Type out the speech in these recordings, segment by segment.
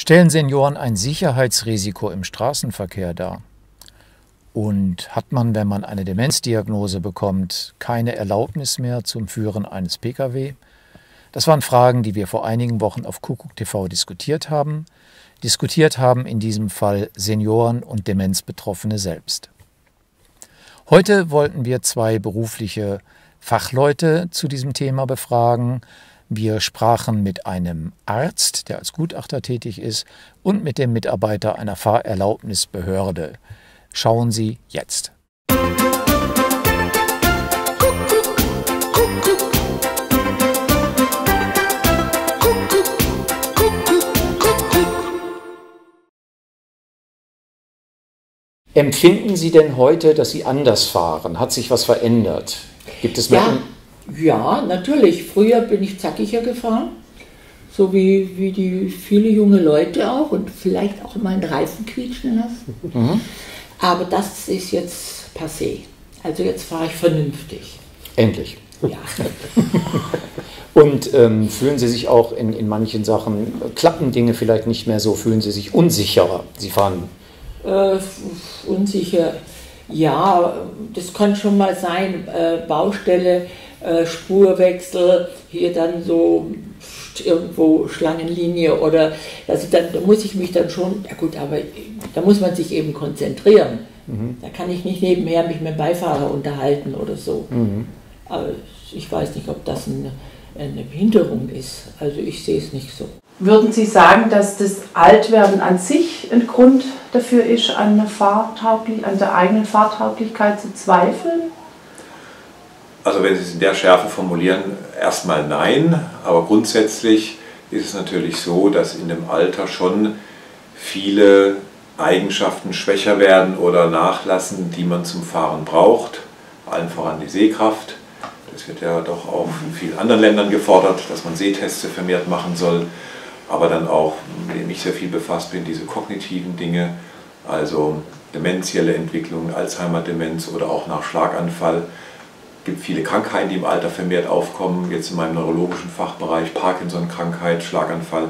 Stellen Senioren ein Sicherheitsrisiko im Straßenverkehr dar? Und hat man, wenn man eine Demenzdiagnose bekommt, keine Erlaubnis mehr zum Führen eines Pkw? Das waren Fragen, die wir vor einigen Wochen auf Kuckuck TV diskutiert haben. Diskutiert haben in diesem Fall Senioren und Demenzbetroffene selbst. Heute wollten wir zwei berufliche Fachleute zu diesem Thema befragen. Wir sprachen mit einem Arzt, der als Gutachter tätig ist, und mit dem Mitarbeiter einer Fahrerlaubnisbehörde. Schauen Sie jetzt. Empfinden Sie denn heute, dass Sie anders fahren? Hat sich was verändert? Gibt es mehr? Ja, natürlich. Früher bin ich zackiger gefahren, so wie die viele junge Leute auch und vielleicht auch mal einen Reifen quietschen lassen. Mhm. Aber das ist jetzt passé. Also jetzt fahre ich vernünftig. Endlich. Ja. Und fühlen Sie sich auch in manchen Sachen, klappen Dinge vielleicht nicht mehr so, fühlen Sie sich unsicherer? Sie fahren unsicher, ja, das kann schon mal sein, Baustelle, Spurwechsel, hier dann so irgendwo Schlangenlinie oder, also da muss ich mich dann schon, ja gut, aber da muss man sich eben konzentrieren. Mhm. Da kann ich nicht nebenher mich mit dem Beifahrer unterhalten oder so. Mhm. Aber ich weiß nicht, ob das eine Behinderung ist, also ich sehe es nicht so. Würden Sie sagen, dass das Altwerden an sich ein Grund dafür ist, an der eigenen Fahrtauglichkeit zu zweifeln? Also wenn Sie es in der Schärfe formulieren, erstmal nein, aber grundsätzlich ist es natürlich so, dass in dem Alter schon viele Eigenschaften schwächer werden oder nachlassen, die man zum Fahren braucht, allen voran die Sehkraft. Das wird ja doch auch in vielen anderen Ländern gefordert, dass man Sehteste vermehrt machen soll. Aber dann auch, mit dem ich sehr viel befasst bin, diese kognitiven Dinge, also dementielle Entwicklung, Alzheimer-Demenz oder auch nach Schlaganfall. Es gibt viele Krankheiten, die im Alter vermehrt aufkommen, jetzt in meinem neurologischen Fachbereich, Parkinson-Krankheit, Schlaganfall.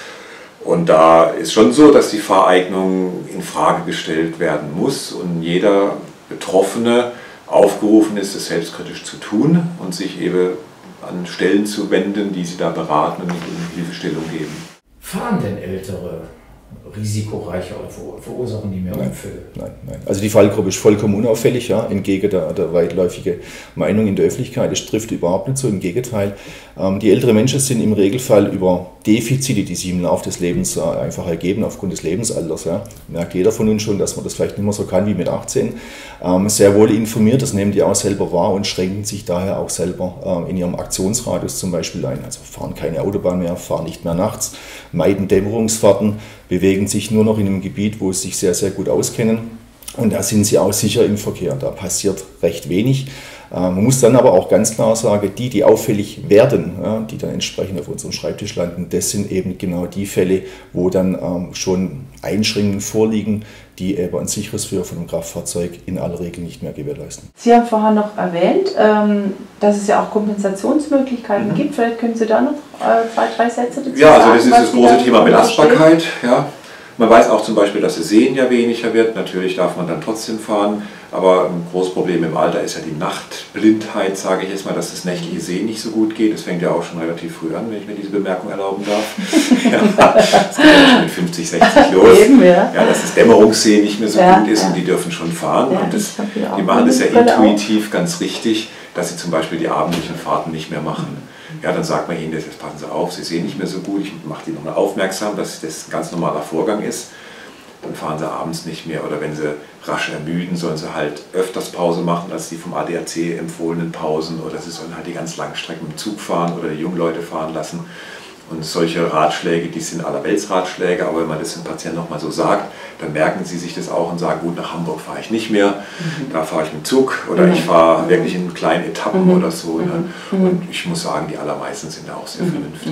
Und da ist schon so, dass die Fahreignung in Frage gestellt werden muss und jeder Betroffene aufgerufen ist, es selbstkritisch zu tun und sich eben an Stellen zu wenden, die sie da beraten und ihnen Hilfestellung geben. Fahren denn Ältere risikoreicher oder verursachen die mehr Unfälle? Nein. Also die Fallgruppe ist vollkommen unauffällig, ja, entgegen der weitläufigen Meinung in der Öffentlichkeit. Das trifft überhaupt nicht so, im Gegenteil. Die älteren Menschen sind im Regelfall über Defizite, die sich im Laufe des Lebens einfach ergeben, aufgrund des Lebensalters. Ja. Merkt jeder von uns schon, dass man das vielleicht nicht mehr so kann wie mit 18. Sehr wohl informiert, das nehmen die auch selber wahr und schränken sich daher auch selber in ihrem Aktionsradius zum Beispiel ein. Also fahren keine Autobahn mehr, fahren nicht mehr nachts, meiden Dämmerungsfahrten, bewegen sich nur noch in einem Gebiet, wo sie sich sehr, sehr gut auskennen. Und da sind sie auch sicher im Verkehr. Da passiert recht wenig. Man muss dann aber auch ganz klar sagen, die auffällig werden, ja, die dann entsprechend auf unserem Schreibtisch landen, das sind eben genau die Fälle, wo dann schon Einschränkungen vorliegen, die eben ein sicheres Führen von einem Kraftfahrzeug in aller Regel nicht mehr gewährleisten. Sie haben vorhin noch erwähnt, dass es ja auch Kompensationsmöglichkeiten gibt. Vielleicht können Sie da noch 2-3 Sätze dazu sagen. Ja, also das ist das große Thema Belastbarkeit. Ja. Man weiß auch zum Beispiel, dass das Sehen ja weniger wird. Natürlich darf man dann trotzdem fahren, aber ein großes Problem im Alter ist ja die Nachtblindheit, sage ich jetzt mal, dass das nächtliche Sehen nicht so gut geht. Das fängt ja auch schon relativ früh an, wenn ich mir diese Bemerkung erlauben darf. Ja, das geht ja schon mit 50, 60 los. Ja, dass das Dämmerungssehen nicht mehr so gut ist und die dürfen schon fahren. Ja, und die machen das ja intuitiv ganz richtig, dass sie zum Beispiel die abendlichen Fahrten nicht mehr machen. Ja, dann sagt man ihnen, jetzt passen Sie auf, Sie sehen nicht mehr so gut, ich mache die nochmal aufmerksam, dass das ein ganz normaler Vorgang ist. Dann fahren Sie abends nicht mehr oder wenn Sie rasch ermüden, sollen Sie halt öfters Pause machen als die vom ADAC empfohlenen Pausen oder Sie sollen halt die ganz langen Strecken mit dem Zug fahren oder die jungen Leute fahren lassen. Und solche Ratschläge, die sind allerweltsratschläge, aber wenn man das dem Patienten nochmal so sagt, dann merken sie sich das auch und sagen, gut, nach Hamburg fahre ich nicht mehr, da fahre ich mit dem Zug oder ich fahre wirklich in kleinen Etappen oder so. Ne? Und ich muss sagen, die allermeisten sind da auch sehr vernünftig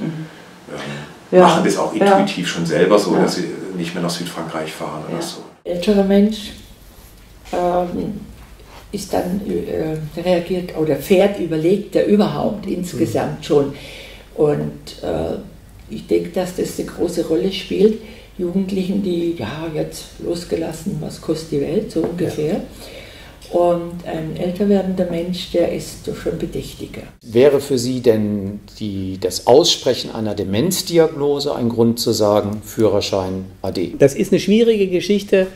und machen das auch intuitiv schon selber so, dass sie nicht mehr nach Südfrankreich fahren oder so. Älterer Mensch ist dann reagiert oder fährt überlegter überhaupt insgesamt schon. Und Ich denke, dass das eine große Rolle spielt. Jugendlichen, die jetzt losgelassen, was kostet die Welt, so ungefähr. Und ein älter werdender Mensch, der ist doch schon bedächtiger. Wäre für Sie denn das Aussprechen einer Demenzdiagnose ein Grund zu sagen, Führerschein ade? Das ist eine schwierige Geschichte,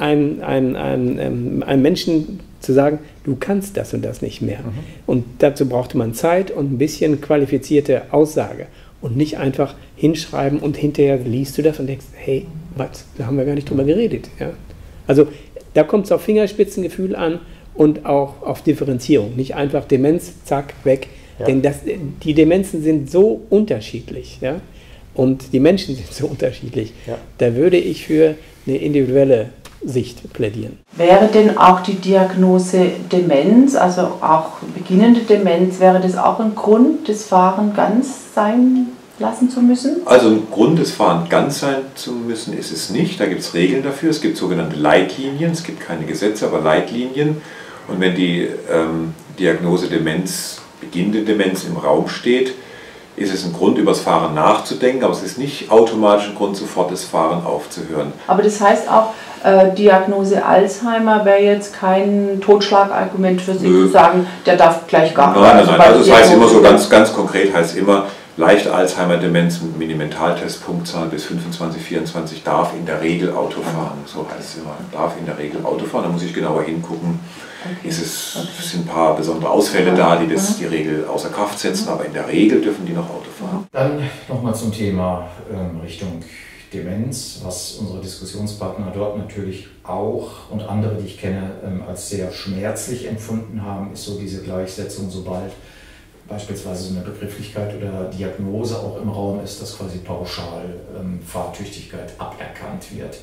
einem Menschen zu sagen, du kannst das und das nicht mehr. Und dazu brauchte man Zeit und ein bisschen qualifizierte Aussage. Und nicht einfach hinschreiben und hinterher liest du das und denkst, hey, was, da haben wir gar nicht drüber geredet. Ja? Also da kommt es auf Fingerspitzengefühl an und auch auf Differenzierung. Nicht einfach Demenz, zack, weg. Ja. Denn die Demenzen sind so unterschiedlich. Ja? Und die Menschen sind so unterschiedlich. Ja. Da würde ich für eine individuelle Sicht plädieren. Wäre denn auch die Diagnose Demenz, also auch beginnende Demenz, wäre das auch ein Grund, das Fahren ganz sein lassen zu müssen? Also ein Grund, das Fahren ganz sein zu müssen, ist es nicht. Da gibt es Regeln dafür. Es gibt sogenannte Leitlinien. Es gibt keine Gesetze, aber Leitlinien. Und wenn die Diagnose Demenz, beginnende Demenz im Raum steht, ist es ein Grund, über das Fahren nachzudenken, aber es ist nicht automatisch ein Grund, sofort das Fahren aufzuhören. Aber das heißt auch, Diagnose Alzheimer wäre jetzt kein Totschlagargument für Sie zu sagen, der darf gleich gar nicht. Nein, also das heißt immer so ganz konkret, heißt immer, leichte Alzheimer-Demenz mit Minimentaltest-Punktzahl bis 25, 24 darf in der Regel Auto fahren. So heißt es immer, darf in der Regel Auto fahren. Da muss ich genauer hingucken. Okay. Es sind ein paar besondere Ausfälle da, die die Regel außer Kraft setzen, aber in der Regel dürfen die noch Auto fahren. Dann nochmal zum Thema Richtung Demenz, was unsere Diskussionspartner dort natürlich auch und andere, die ich kenne, als sehr schmerzlich empfunden haben, ist so diese Gleichsetzung, sobald beispielsweise so eine Begrifflichkeit oder Diagnose auch im Raum ist, dass quasi pauschal Fahrtüchtigkeit aberkannt wird.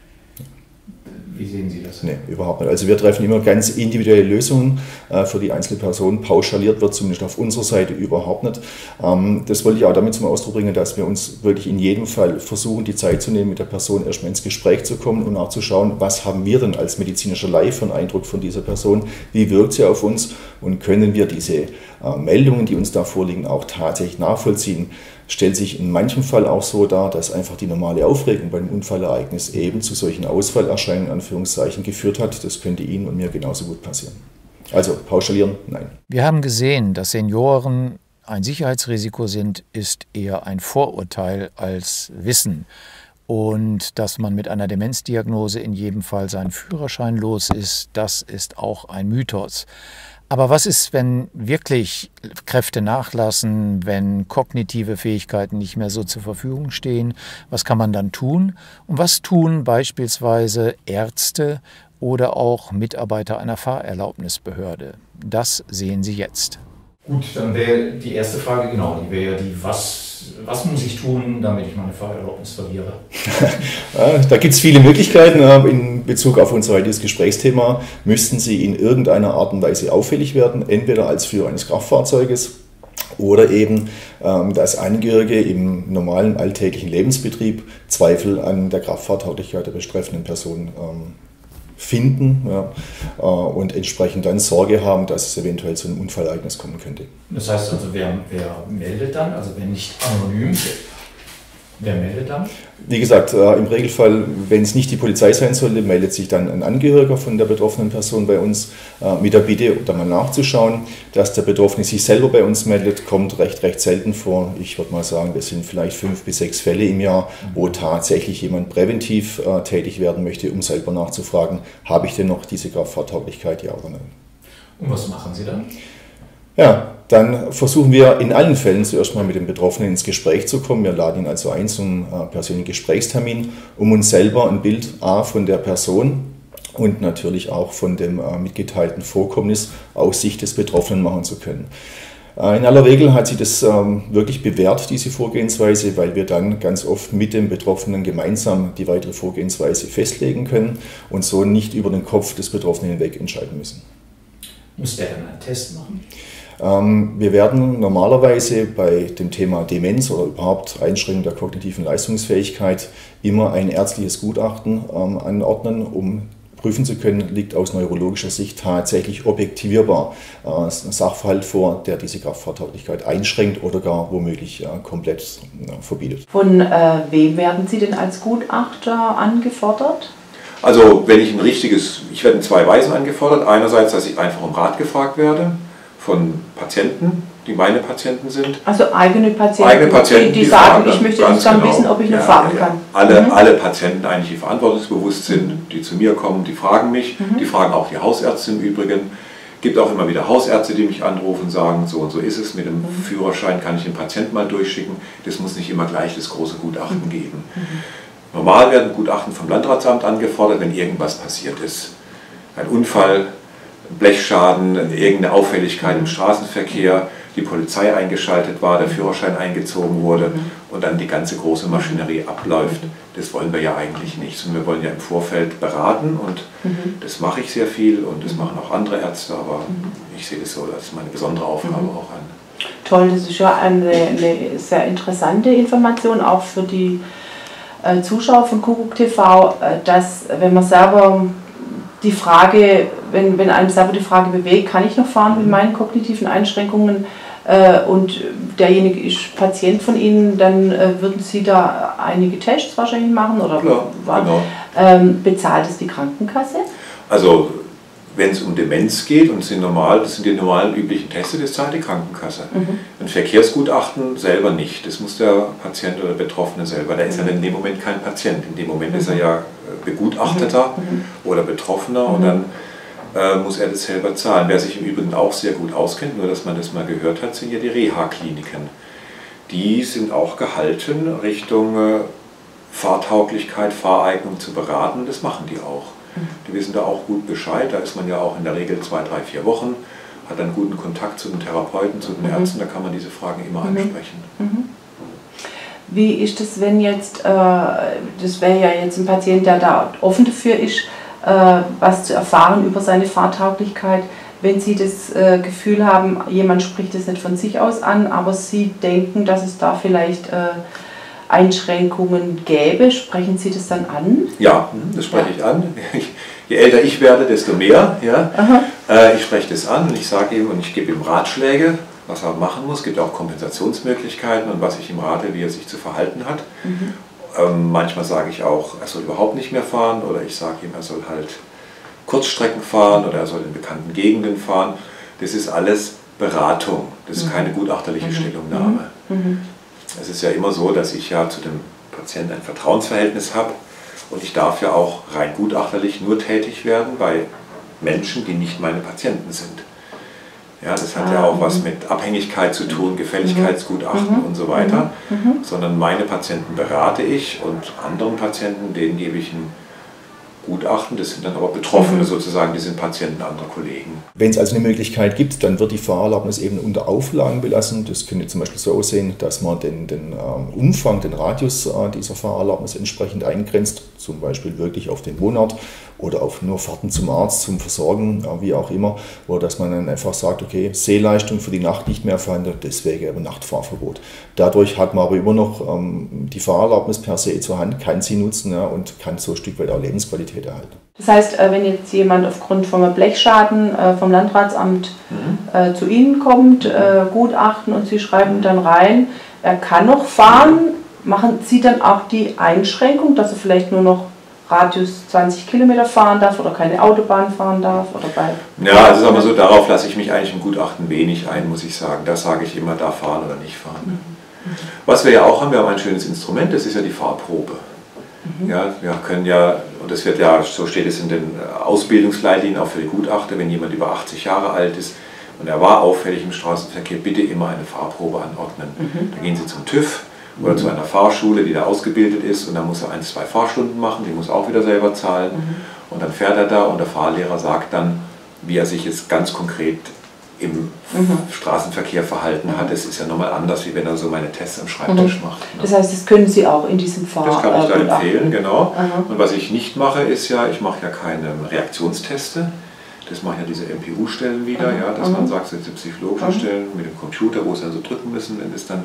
Wie sehen Sie das? Nee, überhaupt nicht. Also wir treffen immer ganz individuelle Lösungen für die einzelne Person. Pauschaliert wird zumindest auf unserer Seite überhaupt nicht. Das wollte ich auch damit zum Ausdruck bringen, dass wir uns wirklich in jedem Fall versuchen, die Zeit zu nehmen, mit der Person erstmal ins Gespräch zu kommen und auch zu schauen, was haben wir denn als medizinischer Laie für einen Eindruck von dieser Person, wie wirkt sie auf uns und können wir diese Meldungen, die uns da vorliegen, auch tatsächlich nachvollziehen. Stellt sich in manchem Fall auch so dar, dass einfach die normale Aufregung beim Unfallereignis eben zu solchen Ausfallerscheinungen, Anführungszeichen, geführt hat. Das könnte Ihnen und mir genauso gut passieren. Also pauschalieren, nein. Wir haben gesehen, dass Senioren ein Sicherheitsrisiko sind, ist eher ein Vorurteil als Wissen. Und dass man mit einer Demenzdiagnose in jedem Fall seinen Führerschein los ist, das ist auch ein Mythos. Aber was ist, wenn wirklich Kräfte nachlassen, wenn kognitive Fähigkeiten nicht mehr so zur Verfügung stehen? Was kann man dann tun? Und was tun beispielsweise Ärzte oder auch Mitarbeiter einer Fahrerlaubnisbehörde? Das sehen Sie jetzt. Gut, dann wäre die erste Frage, genau, die wäre die, was muss ich tun, damit ich meine Fahrerlaubnis verliere? Da gibt es viele Möglichkeiten. In Bezug auf unser heutiges Gesprächsthema müssten Sie in irgendeiner Art und Weise auffällig werden, entweder als Führer eines Kraftfahrzeuges oder eben, dass Angehörige im normalen alltäglichen Lebensbetrieb Zweifel an der Kraftfahrtauglichkeit der betreffenden Person finden, ja, und entsprechend dann Sorge haben, dass es eventuell zu einem Unfallereignis kommen könnte. Das heißt also, wer meldet dann? Also wenn nicht anonym, wer meldet dann? Wie gesagt, im Regelfall, wenn es nicht die Polizei sein sollte, meldet sich dann ein Angehöriger von der betroffenen Person bei uns mit der Bitte, da mal nachzuschauen. Dass der Betroffene sich selber bei uns meldet, kommt recht selten vor. Ich würde mal sagen, das sind vielleicht 5 bis 6 Fälle im Jahr, wo tatsächlich jemand präventiv tätig werden möchte, um selber nachzufragen, habe ich denn noch diese Kraftfahrtauglichkeit, ja oder nein. Und was machen Sie dann? Ja, dann versuchen wir in allen Fällen zuerst mal mit dem Betroffenen ins Gespräch zu kommen. Wir laden ihn also ein zum persönlichen Gesprächstermin, um uns selber ein Bild von der Person und natürlich auch von dem mitgeteilten Vorkommnis aus Sicht des Betroffenen machen zu können. In aller Regel hat sich das wirklich bewährt, diese Vorgehensweise, weil wir dann ganz oft mit dem Betroffenen gemeinsam die weitere Vorgehensweise festlegen können und so nicht über den Kopf des Betroffenen hinweg entscheiden müssen. Muss der dann einen Test machen? Wir werden normalerweise bei dem Thema Demenz oder überhaupt Einschränkung der kognitiven Leistungsfähigkeit immer ein ärztliches Gutachten anordnen, um prüfen zu können, liegt aus neurologischer Sicht tatsächlich objektivierbar ein Sachverhalt vor, der diese Kraftfahrtauglichkeit einschränkt oder gar womöglich komplett verbietet. Von wem werden Sie denn als Gutachter angefordert? Also wenn ich ich werde in zwei Weisen angefordert. Einerseits, dass ich einfach um Rat gefragt werde von Patienten, die meine Patienten sind. Also eigene Patienten, die sagen, ich möchte jetzt dann wissen, ob ich noch fahren kann. Alle Patienten eigentlich, die verantwortungsbewusst sind, die zu mir kommen, die fragen mich. Die fragen auch die Hausärzte im Übrigen. Es gibt auch immer wieder Hausärzte, die mich anrufen und sagen, so und so ist es, mit dem Führerschein kann ich den Patienten mal durchschicken. Das muss nicht immer gleich das große Gutachten geben. Normal werden Gutachten vom Landratsamt angefordert, wenn irgendwas passiert ist. Ein Unfall, Blechschaden, irgendeine Auffälligkeit im Straßenverkehr, die Polizei eingeschaltet war, der Führerschein eingezogen wurde und dann die ganze große Maschinerie abläuft. Das wollen wir ja eigentlich nicht. Und wir wollen ja im Vorfeld beraten und das mache ich sehr viel und das machen auch andere Ärzte, aber ich sehe das so als meine besondere Aufgabe auch an. Toll, das ist ja eine sehr interessante Information, auch für die Zuschauer von Kuckuck TV, dass wenn man selber die Frage, wenn einem selber die Frage bewegt, kann ich noch fahren mit meinen kognitiven Einschränkungen und derjenige ist Patient von Ihnen, dann würden Sie da einige Tests wahrscheinlich machen oder genau. Bezahlt es die Krankenkasse? Also wenn es um Demenz geht und das sind die normalen üblichen Tests, das zahlt die Krankenkasse. Ein Verkehrsgutachten selber nicht. Das muss der Patient oder Betroffene selber. Der ist ja in dem Moment kein Patient. In dem Moment ist er ja Begutachteter oder Betroffener und dann muss er das selber zahlen. Wer sich im Übrigen auch sehr gut auskennt, nur dass man das mal gehört hat, sind ja die Reha-Kliniken. Die sind auch gehalten, Richtung Fahrtauglichkeit, Fahreignung zu beraten. Das machen die auch. Die wissen da auch gut Bescheid. Da ist man ja auch in der Regel 2, 3, 4 Wochen, hat einen guten Kontakt zu den Therapeuten, zu den Ärzten. Da kann man diese Fragen immer ansprechen. Wie ist es, wenn jetzt, das wäre ja jetzt ein Patient, der da offen dafür ist, was zu erfahren über seine Fahrtauglichkeit, wenn Sie das Gefühl haben, jemand spricht es nicht von sich aus an, aber Sie denken, dass es da vielleicht Einschränkungen gäbe, sprechen Sie das dann an? Ja, das spreche ich an. Je älter ich werde, desto mehr. Ja. Ich spreche das an und ich sage ihm und ich gebe ihm Ratschläge, was er machen muss. Es gibt auch Kompensationsmöglichkeiten und was ich ihm rate, wie er sich zu verhalten hat. Manchmal sage ich auch, er soll überhaupt nicht mehr fahren oder ich sage ihm, er soll halt Kurzstrecken fahren oder er soll in bekannten Gegenden fahren. Das ist alles Beratung, das ist keine gutachterliche Stellungnahme. Es ist ja immer so, dass ich ja zu dem Patienten ein Vertrauensverhältnis habe und ich darf ja auch rein gutachterlich nur tätig werden bei Menschen, die nicht meine Patienten sind. Ja, das hat ja auch was mit Abhängigkeit zu tun, Gefälligkeitsgutachten und so weiter, sondern meine Patienten berate ich und anderen Patienten, denen gebe ich ein Gutachten, das sind dann aber Betroffene sozusagen, die sind Patienten anderer Kollegen. Wenn es also eine Möglichkeit gibt, dann wird die Fahrerlaubnis eben unter Auflagen belassen. Das könnte zum Beispiel so aussehen, dass man den Umfang, den Radius dieser Fahrerlaubnis entsprechend eingrenzt, zum Beispiel wirklich auf den Wohnort oder auf nur Fahrten zum Arzt, zum Versorgen, wie auch immer, oder dass man dann einfach sagt, okay, Sehleistung für die Nacht nicht mehr vorhanden, deswegen aber Nachtfahrverbot. Dadurch hat man aber immer noch die Fahrerlaubnis per se zur Hand, kann sie nutzen und kann so ein Stück weit auch Lebensqualität erhalten. Das heißt, wenn jetzt jemand aufgrund von einem Blechschaden vom Landratsamt zu Ihnen kommt, Gutachten und Sie schreiben dann rein, er kann noch fahren, machen Sie dann auch die Einschränkung, dass er vielleicht nur noch Radius 20 Kilometer fahren darf oder keine Autobahn fahren darf? Oder ja, also sagen wir so, darauf lasse ich mich eigentlich im Gutachten wenig ein, muss ich sagen. Da sage ich immer, da fahren oder nicht fahren. Was wir ja auch haben, wir haben ein schönes Instrument, das ist ja die Fahrprobe. Ja, wir können ja, und das wird ja, so steht es in den Ausbildungsleitlinien auch für die Gutachter, wenn jemand über 80 Jahre alt ist und er war auffällig im Straßenverkehr, bitte immer eine Fahrprobe anordnen. Da gehen Sie zum TÜV oder zu einer Fahrschule, die da ausgebildet ist und dann muss er 1, 2 Fahrstunden machen, die muss auch wieder selber zahlen und dann fährt er da und der Fahrlehrer sagt dann, wie er sich jetzt ganz konkret im Straßenverkehr verhalten hat. Das ist ja nochmal anders, wie wenn er so meine Tests am Schreibtisch macht. Ne? Das heißt, das können Sie auch in diesem Fall. Das kann ich da empfehlen, genau. Und was ich nicht mache, ist ja, ich mache ja keine Reaktionsteste. Das machen ja diese MPU-Stellen wieder, ja, dass man sagt, diese psychologischen Stellen mit dem Computer, wo Sie also drücken müssen, wenn es dann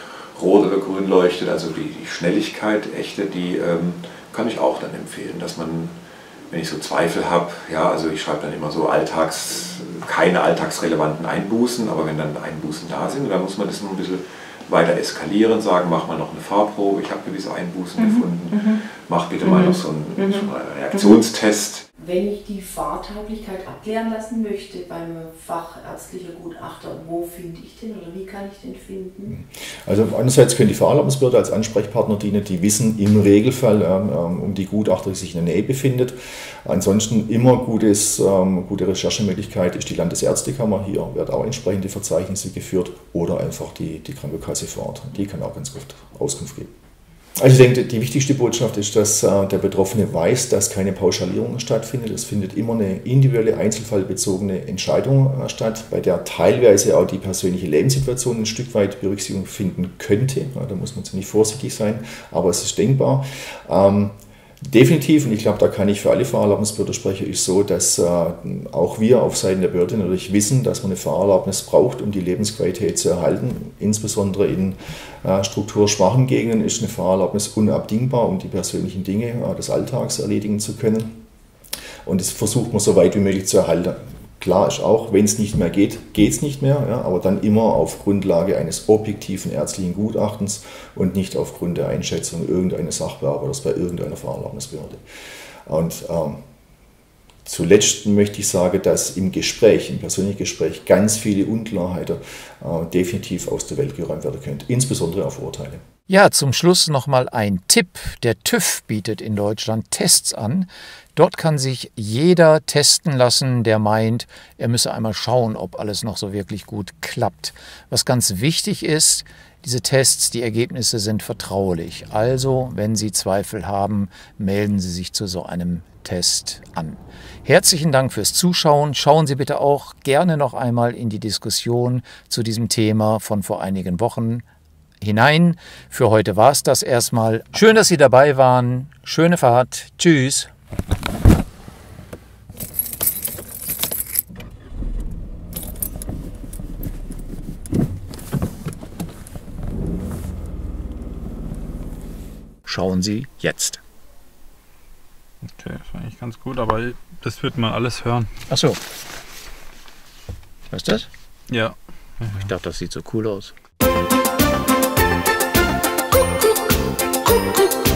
rot oder grün leuchtet, also die Schnelligkeit, echte, die kann ich auch dann empfehlen, dass man wenn ich so Zweifel habe, ja, also ich schreibe dann immer so keine alltagsrelevanten Einbußen, aber wenn dann Einbußen da sind, dann muss man das noch ein bisschen weiter eskalieren, sagen, mach mal noch eine Fahrprobe, ich habe gewisse Einbußen gefunden, mach bitte mal noch so einen Reaktionstest. Wenn ich die Fahrtauglichkeit abklären lassen möchte beim fachärztlicher Gutachter, wo finde ich den oder wie kann ich den finden? Also einerseits können die Fahrerlaubnisbehörde als Ansprechpartner dienen, die wissen im Regelfall um die Gutachter, die sich in der Nähe befindet. Ansonsten immer gute Recherchemöglichkeit ist die Landesärztekammer, hier werden auch entsprechende Verzeichnisse geführt oder einfach die Krankenkasse vor Ort, die kann auch ganz oft Auskunft geben. Also ich denke, die wichtigste Botschaft ist, dass der Betroffene weiß, dass keine Pauschalierung stattfindet. Es findet immer eine individuelle, einzelfallbezogene Entscheidung statt, bei der teilweise auch die persönliche Lebenssituation ein Stück weit Berücksichtigung finden könnte. Ja, da muss man ziemlich vorsichtig sein, aber es ist denkbar. Definitiv, und ich glaube, da kann ich für alle Fahrerlaubnisbehörden sprechen, ist so, dass auch wir auf Seiten der Behörde natürlich wissen, dass man eine Fahrerlaubnis braucht, um die Lebensqualität zu erhalten. Insbesondere in strukturschwachen Gegenden ist eine Fahrerlaubnis unabdingbar, um die persönlichen Dinge des Alltags erledigen zu können. Und das versucht man so weit wie möglich zu erhalten. Klar ist auch, wenn es nicht mehr geht, geht es nicht mehr, ja, aber dann immer auf Grundlage eines objektiven ärztlichen Gutachtens und nicht aufgrund der Einschätzung irgendeines Sachbearbeiters bei irgendeiner Fahrerlaubnisbehörde. Und zuletzt möchte ich sagen, dass im persönlichen Gespräch, ganz viele Unklarheiten definitiv aus der Welt geräumt werden können, insbesondere auf Urteile. Ja, zum Schluss nochmal ein Tipp. Der TÜV bietet in Deutschland Tests an. Dort kann sich jeder testen lassen, der meint, er müsse einmal schauen, ob alles noch so wirklich gut klappt. Was ganz wichtig ist, diese Tests, die Ergebnisse sind vertraulich. Also, wenn Sie Zweifel haben, melden Sie sich zu so einem Test an. Herzlichen Dank fürs Zuschauen. Schauen Sie bitte auch gerne noch einmal in die Diskussion zu diesem Thema von vor einigen Wochen hinein. Für heute war es das erstmal. Schön, dass Sie dabei waren. Schöne Fahrt. Tschüss. Schauen Sie jetzt. Okay, das war eigentlich ganz gut, aber das wird man alles hören. Ach so. Was ist das? Ja. Ich dachte, das sieht so cool aus. Kuckuck.